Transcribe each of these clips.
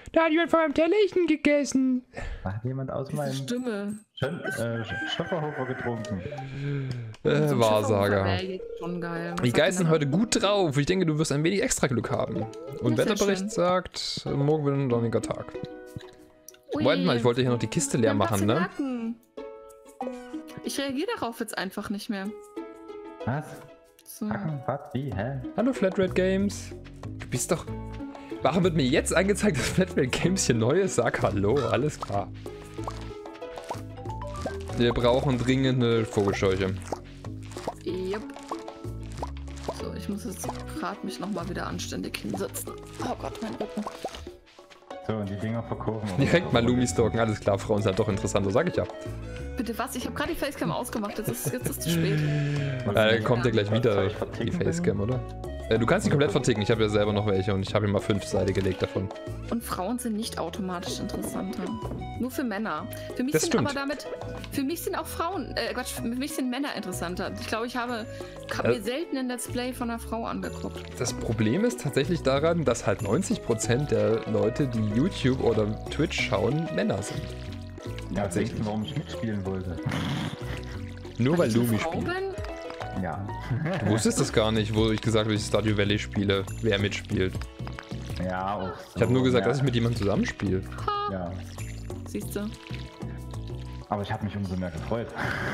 Da hat jemand von meinem Tellerchen gegessen. Hat jemand aus Diese meinem Stimme. Schöpferhofer getrunken? So ein Wahrsager. Schifferhofer wär jetzt schon geil. Was Die sagt ihr Geister sind da? heute gut drauf. Ich denke, du wirst ein wenig extra Glück haben. Und Ja, sehr Wetterbericht schön. sagt, morgen wird ein sonniger Tag. Ui, Moment mal, ich wollte hier noch die Kiste leer wir haben machen, Platz ne? im Nacken. Ich reagiere darauf jetzt einfach nicht mehr. Was? So. Hacken? Was? Wie? Hä? Hallo Flatrate Games. Du bist doch... Warum wird mir jetzt angezeigt, dass Flatrate Games hier neu ist? Sag hallo, alles klar. Wir brauchen dringend eine Vogelscheuche. Yep. So, ich muss jetzt gerade mich nochmal wieder anständig hinsetzen. Oh Gott, mein Rücken. So, und die Dinger verkaufen. Direkt mal Lumi stalken, alles klar, Frauen sind halt doch interessanter, sag ich ja. Bitte was? Ich habe gerade die Facecam ausgemacht, jetzt ist zu spät. Kommt ja gleich wieder, Soll ich die verticken? Facecam, oder? Du kannst die komplett verticken, ich habe ja selber noch welche und ich habe hier mal 5 Seite gelegt davon. Und Frauen sind nicht automatisch interessanter. Nur für Männer. Für mich Das sind stimmt. aber damit. Für mich sind auch Frauen. Quatsch, für mich sind Männer interessanter. Ich glaube, ich habe mir selten ein Let's Play von einer Frau angeguckt. Das Problem ist tatsächlich daran, dass halt 90% der Leute, die YouTube oder Twitch schauen, Männer sind. Ja, denkst du, warum ich mitspielen wollte? Nur weil ich eine Lumi Frau spielt. bin? Ja. Du wusstest das gar nicht, wo ich gesagt habe, dass ich Stardew Valley spiele, wer mitspielt. Ja, auch so. Ich habe nur gesagt, ja. dass ich mit jemandem zusammenspiele. Ja, Siehst du? aber ich habe mich umso mehr gefreut.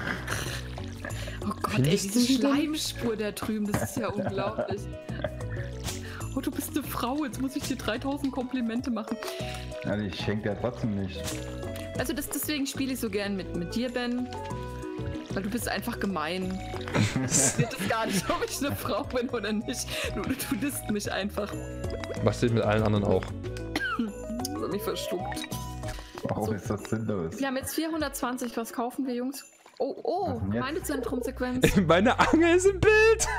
Oh Gott, Findest ey, du diese die denn? Schleimspur da drüben, das ist ja unglaublich. Oh, du bist eine Frau, jetzt muss ich dir 3000 Komplimente machen. Also ich schenke ja trotzdem nicht. Also deswegen spiele ich so gern mit dir, Ben. Weil du bist einfach gemein. Es wird es gar nicht, ob ich eine Frau bin oder nicht. Du disst mich einfach. Was steht mit allen anderen auch? Das hat mich verschluckt. Warum So. ist das sinnlos? Wir haben jetzt 420. Was kaufen wir, Jungs? Oh, Was denn jetzt? meine Zentrumsequenz. Meine Angel ist im Bild!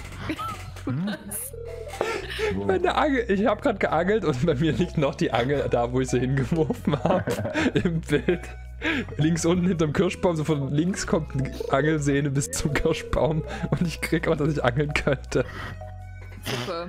Wo? Meine Angel, ich habe gerade geangelt und bei mir liegt noch die Angel da, wo ich sie hingeworfen habe. Im Bild. Links unten hinterm Kirschbaum, so von links kommt eine Angelsehne bis zum Kirschbaum und ich krieg auch, dass ich angeln könnte. Super.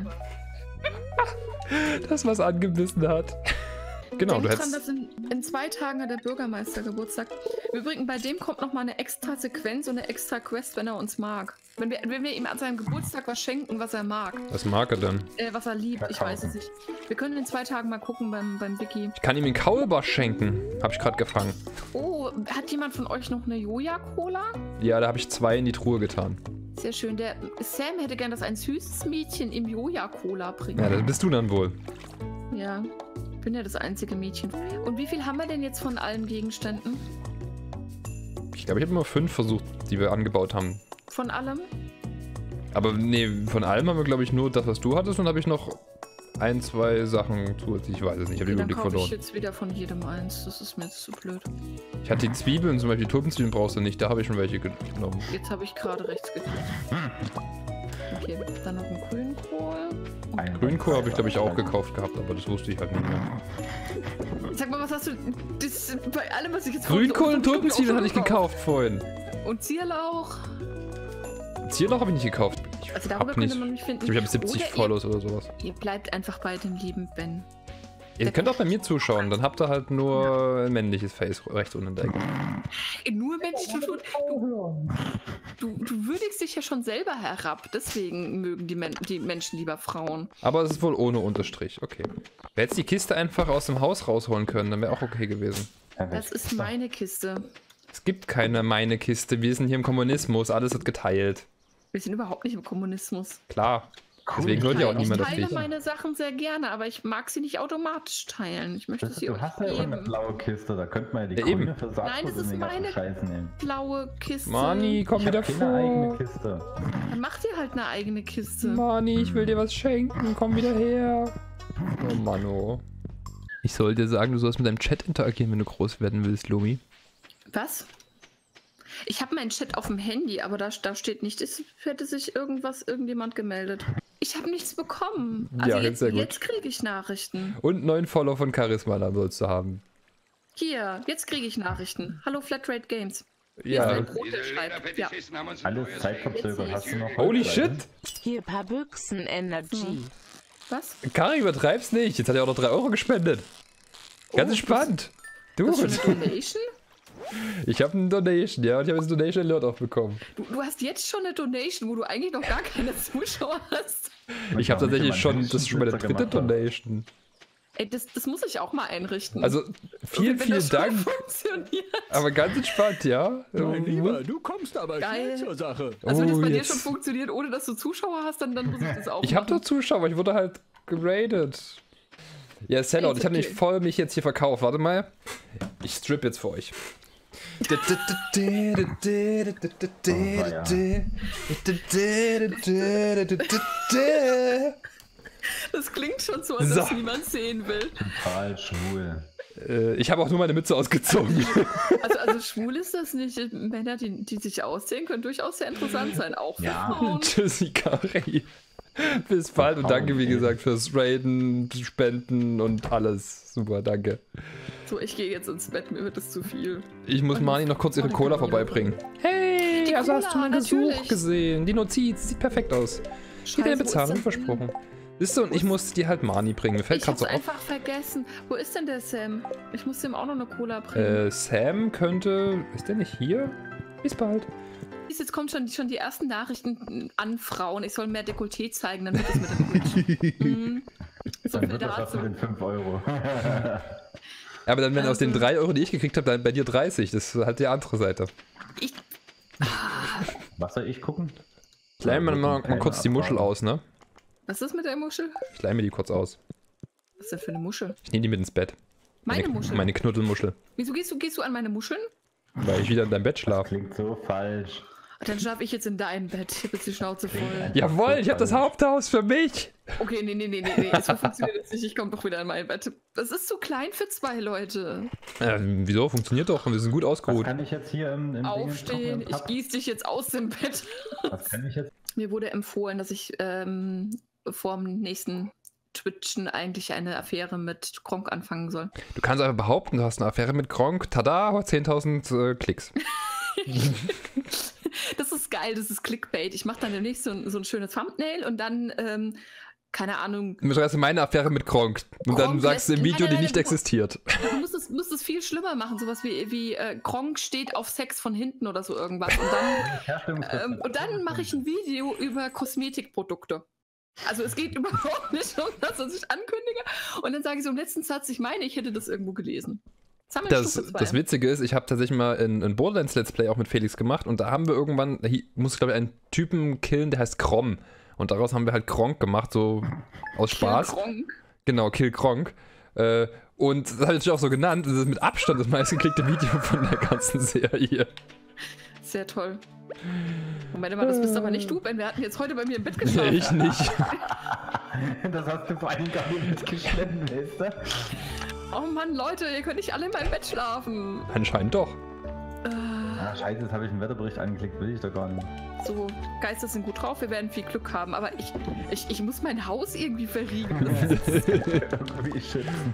Das, was angebissen hat. Genau, Denk du dran, hättest... dass in 2 Tagen hat der Bürgermeister Geburtstag. Im Übrigen, bei dem kommt nochmal eine extra Sequenz und eine extra Quest, wenn er uns mag. Wenn wir ihm an seinem Geburtstag was schenken, was er mag. Was mag er denn? Was er liebt, ich weiß es nicht. Wir können in 2 Tagen mal gucken beim Wiki. Ich kann ihm den Kaulbarsch schenken. Hab ich gerade gefangen. Oh, hat jemand von euch noch eine Joja-Cola? Ja, da habe ich 2 in die Truhe getan. Sehr schön. Der Sam hätte gern, dass ein süßes Mädchen ihm Joja-Cola bringt. Ja, das bist du dann wohl. Ja, ich bin ja das einzige Mädchen. Und wie viel haben wir denn jetzt von allen Gegenständen? Ich glaube, ich habe immer 5 versucht, die wir angebaut haben. Von allem? Aber nee, von allem haben wir, glaube ich, nur das, was du hattest und habe ich noch 1, 2 Sachen zusätzlich. Ich weiß es nicht, ich habe den Dann Überblick kaufe ich verloren. jetzt wieder von jedem eins. Das ist mir jetzt zu blöd. Ich hatte die Zwiebeln, zum Beispiel Tulpenzwiebeln brauchst du nicht, da habe ich schon welche genommen. Jetzt habe ich gerade rechts geklickt. Okay, dann noch ein Grünkohl. Grünkohl habe ich, glaube ich, auch gekauft gehabt, aber das wusste ich halt nicht mehr. Sag mal, was hast du... Das, bei allem, was ich jetzt... Grünkohl und Tulpenzwiebeln hatte ich gekauft vorhin. Und Zierlauch. Zierlauch habe ich nicht gekauft. Ich Also darüber hab nicht. könnte man mich finden. Ich glaube, ich habe 70 Oder Follows oder sowas. Ihr bleibt einfach bei dem lieben Ben. Ihr könnt auch bei mir zuschauen, dann habt ihr halt nur ein männliches Face rechts unten in der Ecke. Nur Mensch, du würdigst dich ja schon selber herab. Deswegen mögen die Menschen lieber Frauen. Aber es ist wohl ohne Unterstrich, okay. Wer jetzt die Kiste einfach aus dem Haus rausholen können, dann wäre auch okay gewesen. Das ist meine Kiste. Es gibt keine meine Kiste, wir sind hier im Kommunismus, alles wird geteilt. Wir sind überhaupt nicht im Kommunismus. Klar. Deswegen hört ja auch Ich niemand auf teile dich. meine Sachen sehr gerne, aber ich mag sie nicht automatisch teilen. Ich möchte sie Du euch hast ja auch eine geben. blaue Kiste, da könnte man ja die Ja, eben. grüne für Nein, das Saatgut ist und den ganzen meine Scheiß nehmen. Blaue Kiste. Mani, komm Ich wieder hab keine eigene vor. Kiste. Dann macht ihr halt eine eigene Kiste. Mani, ich will dir was schenken, komm wieder her. Oh Mann, oh. Ich soll dir sagen, du sollst mit deinem Chat interagieren, wenn du groß werden willst, Lumi. Was? Ich habe meinen Chat auf dem Handy, aber da steht nicht, es hätte sich irgendjemand gemeldet. Ich habe nichts bekommen. Also Ja, jetzt, sehr gut. jetzt kriege ich Nachrichten. Und 9 Follower von Charisma dann sollst du haben. Hier, jetzt kriege ich Nachrichten. Hallo Flatrate Games. Hier Ja. ist ein Brot, der schreibt. Ja. Alles zeitverzögert, hast du noch Holy Holzleiten? shit! Hier paar Büchsen Energy. Was? Kari, übertreib's nicht. Jetzt hat er auch noch 3 Euro gespendet. Ganz entspannt. Du. Das ist schon eine Donation? Ich habe eine Donation, ja, und ich habe jetzt Donation Alert auch bekommen. Du hast jetzt schon eine Donation, wo du eigentlich noch gar keine Zuschauer hast. Ich habe tatsächlich schon, das ist schon meine dritte gemacht habe. Donation. Ey, das muss ich auch mal einrichten. Also, vielen, Wenn vielen das schon Dank. funktioniert. Aber ganz entspannt, ja. Mein Lieber, du kommst aber Geil. schnell zur Sache. Also wenn das Oh, bei dir jetzt. schon funktioniert, ohne dass du Zuschauer hast, dann muss ich das auch Ich habe machen. doch Zuschauer, ich wurde halt geradet. Ja, Sellout, ich habe okay. nicht voll mich jetzt hier verkauft. Warte mal. Ich strip jetzt für euch. Das klingt schon so, als So. ob niemand sehen will. Total schwul. Ich habe auch nur meine Mütze ausgezogen. Also schwul ist das nicht. Männer, die sich aussehen, können durchaus sehr interessant sein. Auch für Ja. Frauen. Tschüssi, Kari. Bis bald und danke, wie gesagt, fürs Raiden, Spenden und alles. Super, danke. So, ich gehe jetzt ins Bett, mir wird es zu viel. Ich muss Mani noch kurz ihre Cola vorbeibringen. Hey, Die also hast du Cola, meinen Gesuch natürlich. gesehen. Die Notiz sieht perfekt aus. Hier deine Scheiße, wo ist Bezahlung das denn? versprochen. Siehst du, und ich muss dir halt Mani bringen. Mir fällt Ich gerade hab's so auf. einfach vergessen. Wo ist denn der Sam? Ich muss dem auch noch eine Cola bringen. Sam könnte. Ist der nicht hier? Bis bald. Jetzt kommen schon die ersten Nachrichten an Frauen. Ich soll mehr Dekolleté zeigen, dann wird es mit dem Glück. Mhm. So Dann viel wird das was dazu. mit den 5 Euro. Aber dann, wenn aus den Also- 3 Euro, die ich gekriegt habe, dann bei dir 30. Das ist halt die andere Seite. Ich, Was soll ich gucken? Ich leih mir mal kurz die Muschel aus, ne? was ist mit der Muschel? Ich leih mir die kurz aus. Was ist denn für eine Muschel? Ich nehme die mit ins Bett. Meine Muschel? Meine Knuddelmuschel. Wieso gehst du an meine Muscheln? Weil ich wieder in deinem Bett schlafe. Klingt so falsch. Dann schlafe ich jetzt in deinem Bett. Ich habe jetzt die Schnauze voll. Jawohl, ich habe das Haupthaus für mich. Okay, nee. So funktioniert das nicht. Ich komme doch wieder in mein Bett. Das ist zu klein für 2 Leute. Wieso? Funktioniert doch. Wir sind gut Was ausgeruht. kann ich jetzt hier im Aufstehen, ich gieße dich jetzt aus dem Bett. Was kann ich jetzt? Mir wurde empfohlen, dass ich vor dem nächsten Twitchen eigentlich eine Affäre mit Kronk anfangen soll. Du kannst einfach behaupten, du hast eine Affäre mit Gronk. Tada, 10.000 Klicks. Das ist geil, das ist Clickbait. Ich mache dann demnächst so ein schönes Thumbnail und dann, keine Ahnung, Du schreibst meine Affäre mit Gronk. Und dann Gronk sagst du im lässt- Video, die Nein, nicht du- existiert. du musst es viel schlimmer machen. Sowas wie Kronk steht auf Sex von hinten oder so irgendwas. Und dann mache ich ein Video über Kosmetikprodukte. Also es geht überhaupt nicht um das, was ich ankündige. Und dann sage ich so im letzten Satz, ich meine, ich hätte das irgendwo gelesen. Jetzt haben wir Stufe 2. Das Witzige ist, ich habe tatsächlich mal ein Borderlands Let's Play auch mit Felix gemacht und da haben wir irgendwann, muss ich glaube einen Typen killen, der heißt Krom. Und daraus haben wir halt Gronk gemacht, so aus Spaß. Kronk. Genau, Kill Gronk. Und das habe ich natürlich auch so genannt. Das ist mit Abstand das meistgeklickte Video von der ganzen Serie. Sehr toll. Moment mal, das bist aber nicht du, Ben. Wir hatten jetzt heute bei mir im Bett geschlafen. Nee, ich nicht. Das hast du vor allem gar nicht mitgeschnitten, weißt du? Oh Mann, Leute, ihr könnt nicht alle in meinem Bett schlafen. Anscheinend doch. Ah, scheiße, jetzt habe ich einen Wetterbericht angeklickt, will ich doch gar nicht. So, Geister sind gut drauf, wir werden viel Glück haben, aber ich muss mein Haus irgendwie verriegen. Das ist, Irgendwie schützen.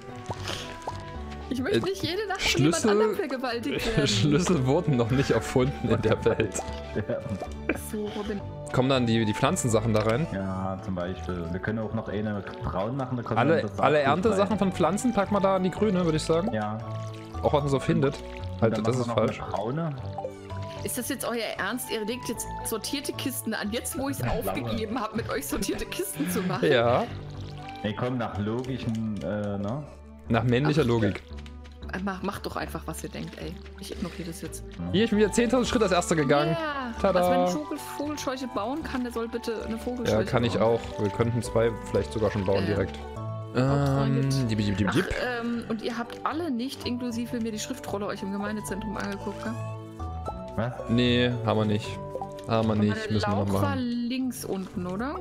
ich möchte nicht jede Nacht von jemand Schlüssel- anderem vergewaltigt werden. Schlüssel wurden noch nicht erfunden in der Welt. Ja. So, Robin. Kommen dann die Pflanzensachen da rein? Ja, zum Beispiel. Wir können auch noch eine braun machen. Da kommt Alle, dann das alle Saatgut Erntesachen rein. von Pflanzen packen wir da an die grüne, würde ich sagen. Ja. Auch was man so findet. Und Halt, dann das machen ist wir noch falsch. eine braune. Ist das jetzt euer Ernst? Ihr legt jetzt sortierte Kisten an, jetzt wo ich es aufgegeben habe, mit euch sortierte Kisten zu machen? Ja, Nee, komm, nach logischen, ne? nach männlicher Ach, Logik. Macht doch einfach, was ihr denkt, ey. Ich ignoriere das jetzt. Hier, ich bin wieder 10.000 Schritte als erster gegangen. Ja, Tada. also wenn ein Vogelscheuche bauen kann, der soll bitte eine Vogelscheuche Ja, kann ich bauen. auch. Wir könnten 2 vielleicht sogar schon bauen direkt. Hauptfreund. Dip. Ach, und ihr habt alle nicht inklusive mir die Schriftrolle euch im Gemeindezentrum angeguckt, ne? Was? Nee, haben wir nicht. Haben wir nicht, müssen wir noch Lauch war machen. links unten, oder?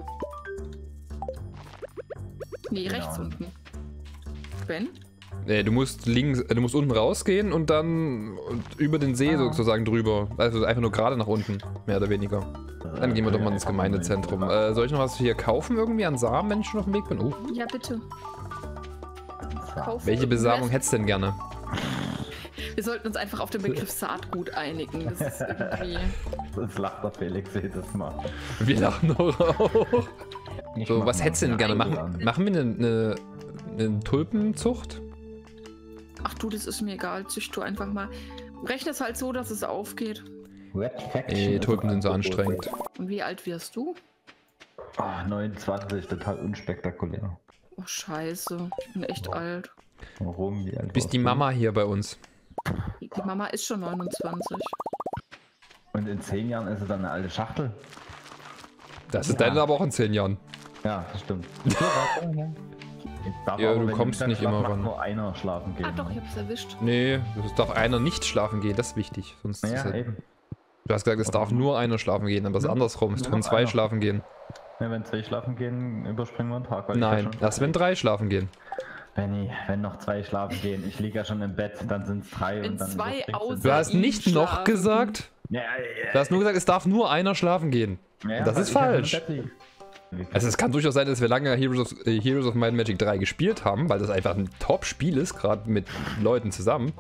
Nee, Genau. rechts unten. Ben? Nee, du musst unten rausgehen und dann über den See sozusagen drüber. Also einfach nur gerade nach unten, mehr oder weniger. Dann gehen wir doch mal ins Gemeindezentrum. Soll ich noch was hier kaufen irgendwie an Samen, wenn ich schon auf dem Weg bin? Oh, Ja, bitte. Kauf welche Besamung hättest du denn gerne? Wir sollten uns einfach auf den Begriff Saatgut einigen. Das ist irgendwie. Das lacht der Felix jedes Mal. Wir lachen noch auch. Ich So, mach was mal hättest du denn gerne? eine Machen wir eine Tulpenzucht? Ach du, das ist mir egal. Zücht du einfach mal. Rechne es halt so, dass es aufgeht. Red Faction. Nee, ist Tulpen sind so auch anstrengend. Und wie alt wirst du? 29, total unspektakulär. Oh, scheiße. Ich bin echt alt. Warum? Wie alt Bist warst die du? Mama hier bei uns? Die Mama ist schon 29. Und in 10 Jahren ist es dann eine alte Schachtel? Das ist deine aber auch in 10 Jahren. Ja, das stimmt. Ja, du kommst nicht immer ran. Nur einer schlafen gehen. Ah doch, ich hab's erwischt. Nee, es darf einer nicht schlafen gehen, das ist wichtig. Sonst ist Ja, halt, eben. du hast gesagt, es darf nur einer schlafen gehen, aber es ist andersrum. Es Nur können noch 2 einer. schlafen gehen. Ja, wenn 2 schlafen gehen, überspringen wir einen Tag. Weil Nein, ich ja schon erst wenn 3 schlafen gehen. wenn noch 2 schlafen gehen, ich liege ja schon im Bett, dann sind es 3 Wenn und dann 2 überspringst außer- Du hast ihm nicht noch schlafen. gesagt. Ja, Du hast nur gesagt, es darf nur einer schlafen gehen. ja, das weil ist ich ja schon im falsch. Bett liege. Also es kann durchaus sein, dass wir lange Heroes of Might and Magic 3 gespielt haben, weil das einfach ein Top-Spiel ist, gerade mit Leuten zusammen.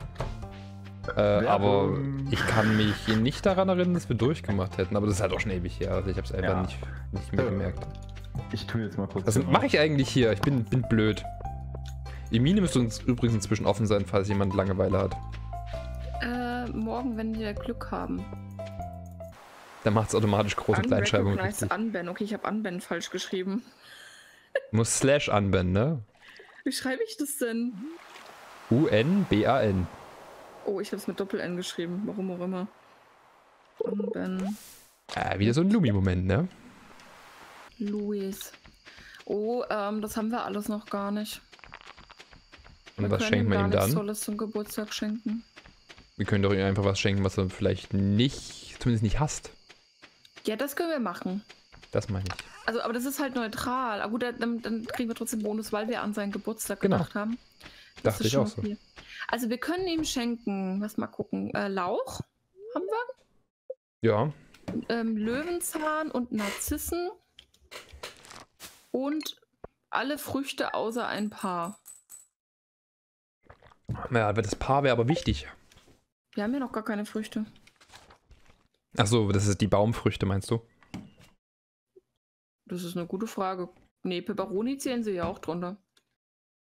Aber ich kann mich nicht daran erinnern, dass wir durchgemacht hätten. Aber das ist halt auch schon ewig her. Also ich habe es einfach Ja. nicht mehr gemerkt. Ich tue jetzt mal kurz. Was mache ich eigentlich hier? Ich bin blöd. Emine müsste uns übrigens inzwischen offen sein, falls jemand Langeweile hat. Morgen, wenn wir Glück haben. Dann macht es automatisch Groß- und Kleinschreibung Unrecognized richtig. Unban. Okay, ich habe Unban falsch geschrieben. Du musst Slash anwenden, ne? Wie schreibe ich das denn? U-N-B-A-N. Oh, ich habe es mit Doppel-N geschrieben. Warum auch immer. Unban. Wieder so ein Lumi-Moment, ne? Luis. Oh, das haben wir alles noch gar nicht. Und was schenkt man ihm gar nichts dann? Tolles zum Geburtstag schenken. Wir können doch ihm einfach was schenken, was er vielleicht nicht, zumindest nicht hasst. Ja, das können wir machen. Das meine ich. Also, aber das ist halt neutral. Aber gut, dann kriegen wir trotzdem Bonus, weil wir an seinen Geburtstag Genau. gedacht haben. Das Dachte ist ich schon auch so. okay. Also wir können ihm schenken, lass mal gucken, Lauch haben wir, Ja, Löwenzahn und Narzissen und alle Früchte außer ein paar. ja, das Paar wäre aber wichtig. Wir haben ja noch gar keine Früchte. Achso, das ist die Baumfrüchte, meinst du? Das ist eine gute Frage. Nee, Peperoni zählen sie ja auch drunter.